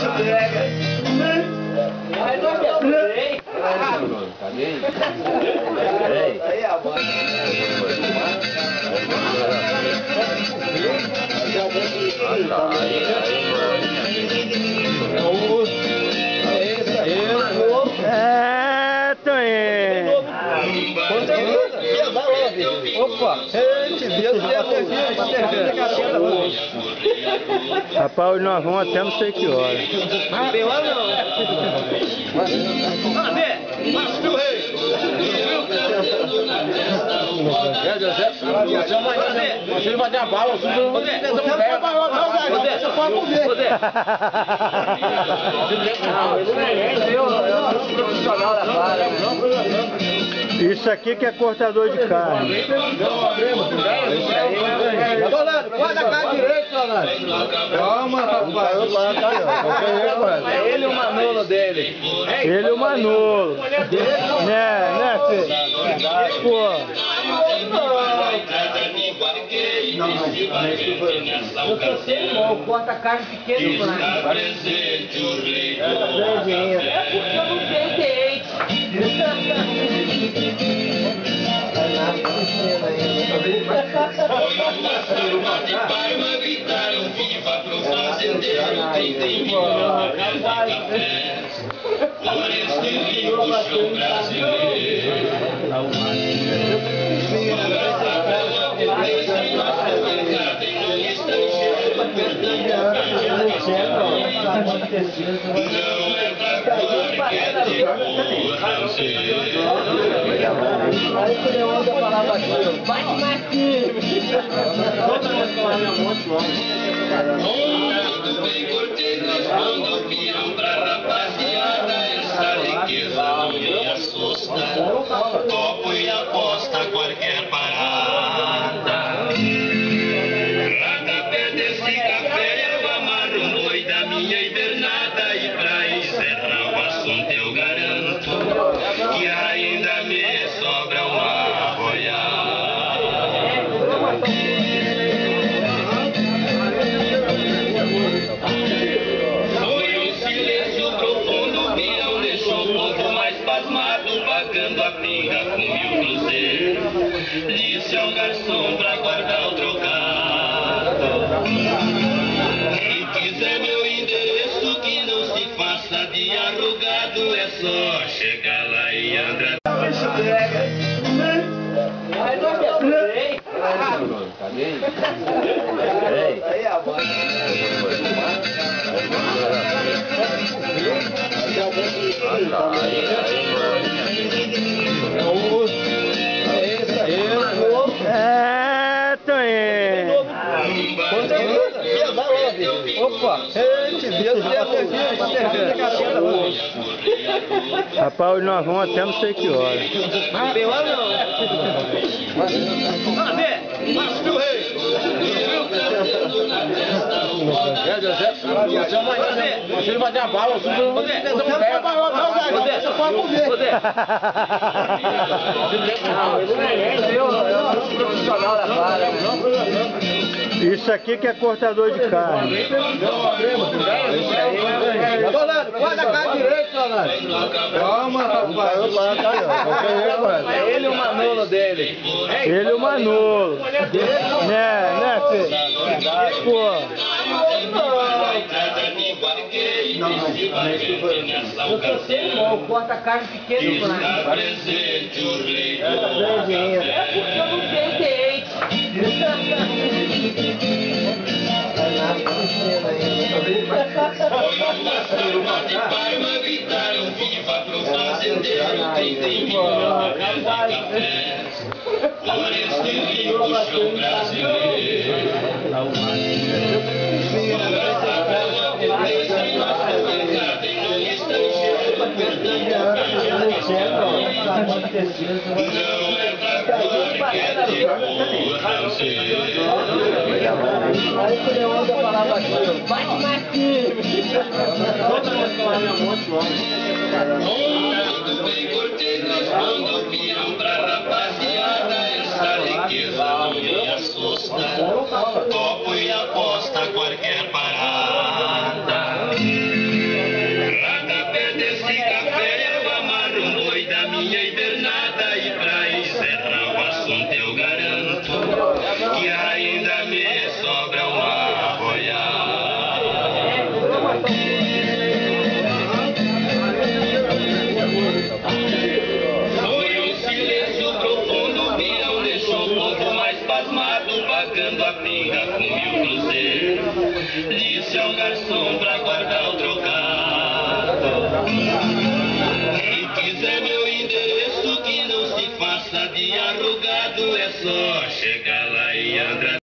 Opa! Rapaz, nós vamos até não sei que hora. Não tem lá não. Você vai dar bala, você não vai dar Isso aqui que é cortador de carne. Guarda a cara direito, Leonardo. Calma, rapaz. É ele e o Manolo dele. Ele e o Manolo. Né, filho? Pô. Eu tô sem mão, corta a carne pequena. É porque eu não tenho dente. Gritaram viva pro fazendeiro, quem tem por esse rico show brasileiro. Não é pra glória que é de tudo bem cortês, manda um pirão pra rapaziada. Essa riqueza não me assusta. Topo e aposta qualquer parada. Pra perder esse café eu amarro um boi da minha invernada. E pra encerrar o assunto eu garanto que ainda me sobra uma boiada. Foi um silêncio profundo, o peão deixou o povo mais pasmado, pagando a pinga com 1000 cruzeiros. Disse ao garçom pra guardar o trocado: quem quiser meu endereço, que não se faça de arrogado, é só chegar lá e andar. Opa! Rapaz, nós vamos até não sei que hora. Não tem lá não. Você vai dar bala, você não vai dar Isso aqui que é cortador de carne. Guarda a cara direito, Leonardo. Calma, rapaz. É ele e o Manolo dele. Ele e o Manolo. Né, filho? Pô. Eu tô sem mão, corta a carne pequena. É porque eu não tenho dente. Gritaram viva pro fazendeiro, quem tem por esse rico show brasileiro. Não é pra glória que é de tudo bem cortês, manda um pirão pra rapaziada. Essa riqueza não me assusta. Topo e aposta qualquer parada. Nada de arrogado, é só chegar.